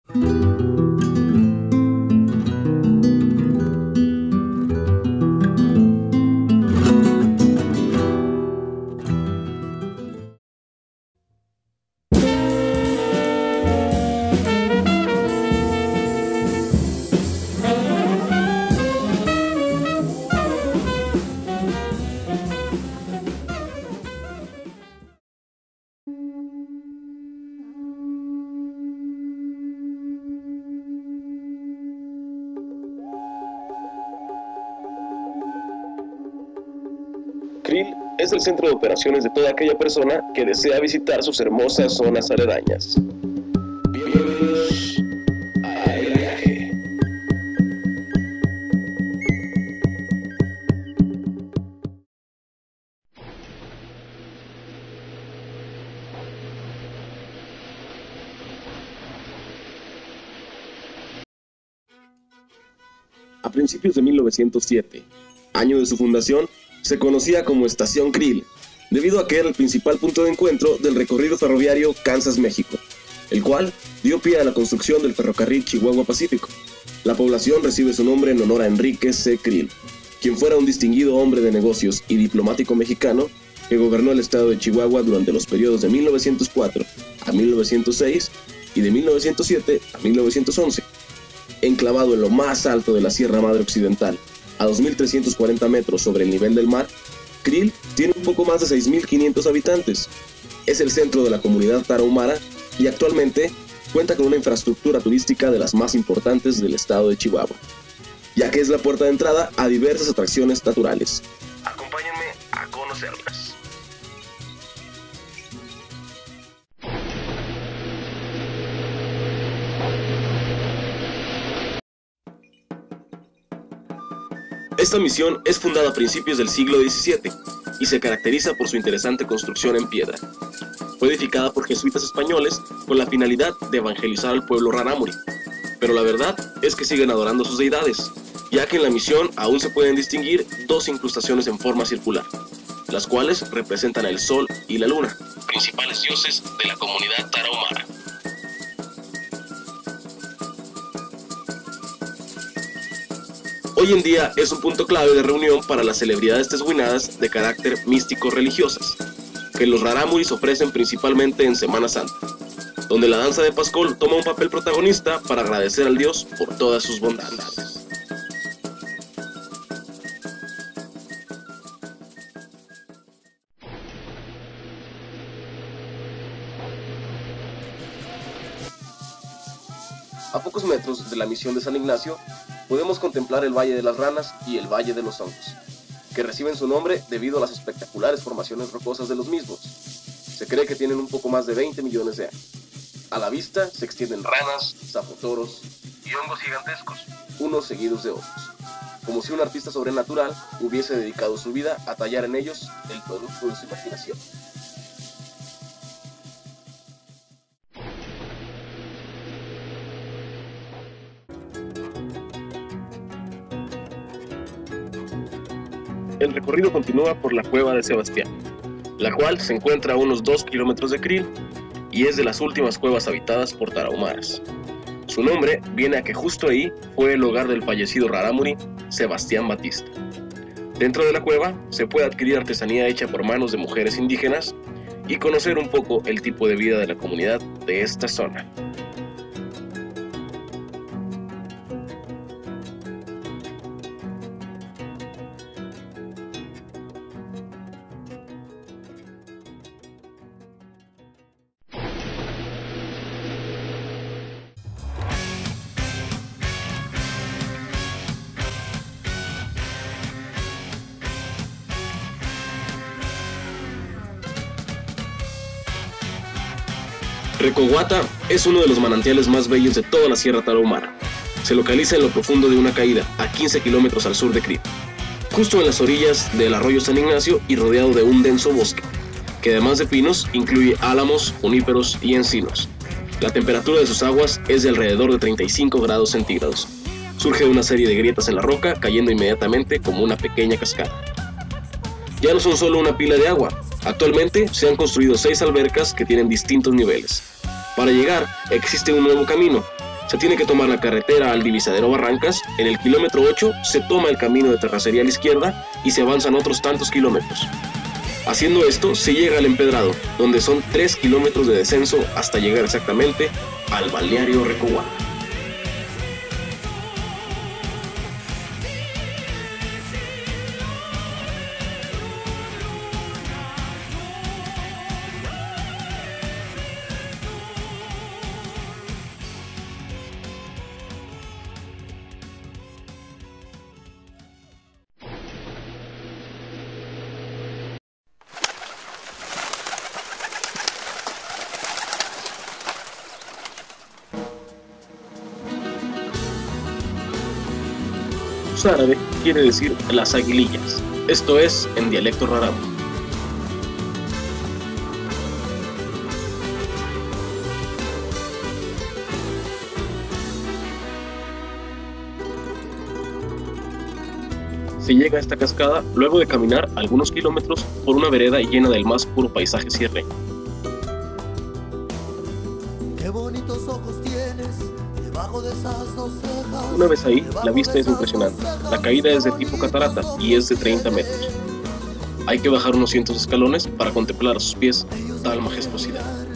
Krill es el centro de operaciones de toda aquella persona que desea visitar sus hermosas zonas aledañas. Bienvenidos a El Viaje. A principios de 1907, año de su fundación, se conocía como Estación Krill, debido a que era el principal punto de encuentro del recorrido ferroviario Kansas-México, el cual dio pie a la construcción del ferrocarril Chihuahua-Pacífico. La población recibe su nombre en honor a Enrique C. Krill, quien fuera un distinguido hombre de negocios y diplomático mexicano que gobernó el estado de Chihuahua durante los periodos de 1904 a 1906 y de 1907 a 1911. Enclavado en lo más alto de la Sierra Madre Occidental, a 2.340 metros sobre el nivel del mar, Krill tiene un poco más de 6.500 habitantes. Es el centro de la comunidad tarahumara y actualmente cuenta con una infraestructura turística de las más importantes del estado de Chihuahua, ya que es la puerta de entrada a diversas atracciones naturales. Acompáñenme a conocerlas. Esta misión es fundada a principios del siglo XVII y se caracteriza por su interesante construcción en piedra. Fue edificada por jesuitas españoles con la finalidad de evangelizar al pueblo rarámuri, pero la verdad es que siguen adorando a sus deidades, ya que en la misión aún se pueden distinguir dos incrustaciones en forma circular, las cuales representan el sol y la luna, principales dioses de la comunidad tarahumara. Hoy en día es un punto clave de reunión para las celebridades tezuinadas de carácter místico-religiosas, que los rarámuris ofrecen principalmente en Semana Santa, donde la danza de Pascol toma un papel protagonista para agradecer al dios por todas sus bondades. A pocos metros de la misión de San Ignacio, podemos contemplar el Valle de las Ranas y el Valle de los Hongos, que reciben su nombre debido a las espectaculares formaciones rocosas de los mismos. Se cree que tienen un poco más de 20 millones de años. A la vista se extienden ranas, zapotoros y hongos gigantescos, unos seguidos de otros, como si un artista sobrenatural hubiese dedicado su vida a tallar en ellos el producto de su imaginación. El recorrido continúa por la cueva de Sebastián, la cual se encuentra a unos 2 kilómetros de Krill y es de las últimas cuevas habitadas por tarahumaras. Su nombre viene a que justo ahí fue el hogar del fallecido rarámuri Sebastián Batista. Dentro de la cueva se puede adquirir artesanía hecha por manos de mujeres indígenas y conocer un poco el tipo de vida de la comunidad de esta zona. Recoguata es uno de los manantiales más bellos de toda la Sierra Tarahumara. Se localiza en lo profundo de una caída, a 15 kilómetros al sur de Krill, justo en las orillas del arroyo San Ignacio y rodeado de un denso bosque, que además de pinos, incluye álamos, juníperos y encinos. La temperatura de sus aguas es de alrededor de 35 grados centígrados. Surge una serie de grietas en la roca, cayendo inmediatamente como una pequeña cascada. Ya no son solo una pila de agua. Actualmente se han construido 6 albercas que tienen distintos niveles. Para llegar existe un nuevo camino, Se tiene que tomar la carretera al divisadero Barrancas. En el kilómetro 8 se toma el camino de terracería a la izquierda y se avanzan otros tantos kilómetros. Haciendo esto se llega al empedrado, donde son 3 kilómetros de descenso hasta llegar exactamente al balneario Recoguana. Árabe quiere decir las aguilillas, esto es en dialecto rarámuri. Se llega a esta cascada luego de caminar algunos kilómetros por una vereda llena del más puro paisaje sierreño. Qué bonitos ojos tienes debajo de esas dos cejas. Una vez ahí, la vista es impresionante. La caída es de tipo catarata y es de 30 metros. Hay que bajar unos cientos escalones para contemplar a sus pies tal majestuosidad.